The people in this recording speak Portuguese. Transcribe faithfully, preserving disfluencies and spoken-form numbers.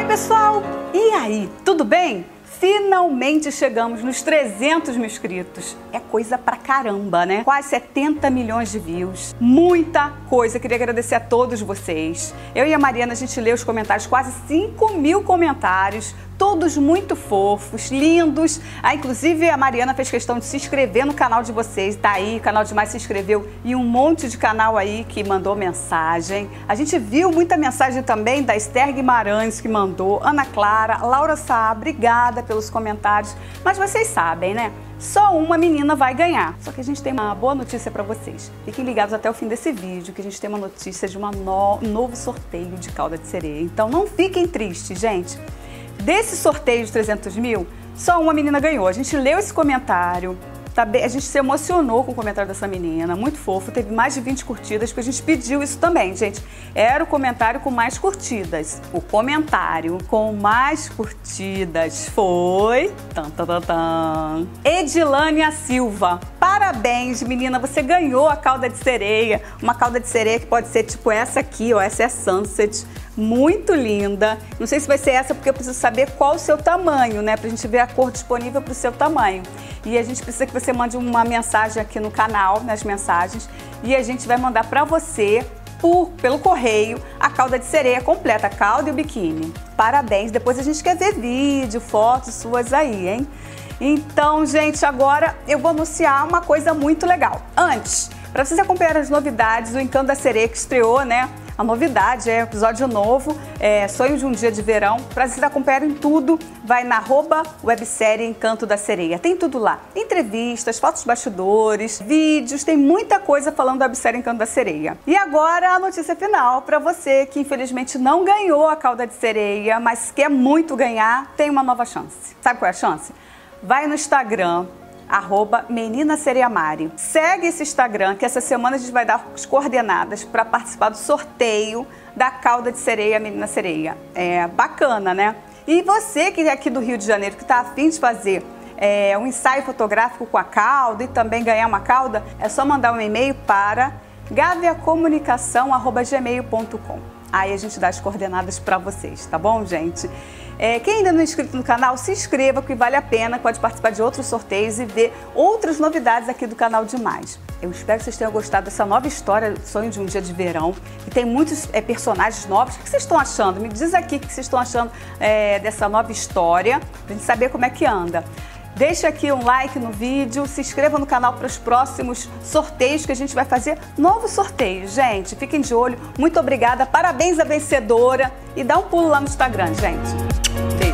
pessoal, e aí, tudo bem? Finalmente chegamos nos trezentos mil inscritos. É coisa pra caramba, né? Quase setenta milhões de views. Muita coisa. Queria agradecer a todos vocês. Eu e a Mariana, a gente leu os comentários, quase cinco mil comentários. Todos muito fofos, lindos. Ah, inclusive a Mariana fez questão de se inscrever no canal de vocês. Tá aí, o canal Demais se inscreveu e um monte de canal aí que mandou mensagem. A gente viu muita mensagem também da Esther Guimarães que mandou, Ana Clara, Laura Sá, obrigada pelos comentários. Mas vocês sabem, né? Só uma menina vai ganhar. Só que a gente tem uma boa notícia para vocês. Fiquem ligados até o fim desse vídeo, que a gente tem uma notícia de uma no... um novo sorteio de cauda de sereia. Então não fiquem tristes, gente. Desse sorteio de trezentos mil, só uma menina ganhou. A gente leu esse comentário, tá bem? A gente se emocionou com o comentário dessa menina, muito fofo, teve mais de vinte curtidas, porque a gente pediu isso também, gente. Era o comentário com mais curtidas. O comentário com mais curtidas foi... Tan, tan, tan, tan. Edilânia Silva. Parabéns, menina, você ganhou a cauda de sereia. Uma cauda de sereia que pode ser tipo essa aqui, ó, essa é a Sunset. Muito linda. Não sei se vai ser essa porque eu preciso saber qual o seu tamanho, né? Pra gente ver a cor disponível pro seu tamanho. E a gente precisa que você mande uma mensagem aqui no canal, nas mensagens, e a gente vai mandar pra você, por, pelo correio, a cauda de sereia completa, a cauda e o biquíni. Parabéns. Depois a gente quer ver vídeo, fotos suas aí, hein? Então, gente, agora eu vou anunciar uma coisa muito legal. Antes, para vocês acompanharem as novidades, o Encanto da Sereia que estreou, né? A novidade é um episódio novo, é Sonho de um Dia de Verão. Para vocês acompanharem tudo, vai na arroba websérie Encanto da Sereia. Tem tudo lá. Entrevistas, fotos bastidores, vídeos, tem muita coisa falando da websérie Encanto da Sereia. E agora a notícia final para você que infelizmente não ganhou a cauda de sereia, mas quer muito ganhar, tem uma nova chance. Sabe qual é a chance? Vai no Instagram, arroba Menina Sereia Mari. Segue esse Instagram que essa semana a gente vai dar as coordenadas para participar do sorteio da cauda de sereia Menina Sereia. É bacana, né? E você que é aqui do Rio de Janeiro, que está a fim de fazer é, um ensaio fotográfico com a cauda e também ganhar uma cauda, é só mandar um e-mail para gaviacomunicação arroba gmail ponto com. Aí a gente dá as coordenadas para vocês, tá bom, gente? É, quem ainda não é inscrito no canal, se inscreva, que vale a pena, pode participar de outros sorteios e ver outras novidades aqui do canal Demais. Eu espero que vocês tenham gostado dessa nova história, Sonho de um Dia de Verão, que tem muitos é, personagens novos. O que vocês estão achando? Me diz aqui o que vocês estão achando é, dessa nova história, pra gente saber como é que anda. Deixa aqui um like no vídeo, se inscreva no canal para os próximos sorteios que a gente vai fazer. Novos sorteios, gente. Fiquem de olho. Muito obrigada. Parabéns à vencedora. E dá um pulo lá no Instagram, gente. Beijo.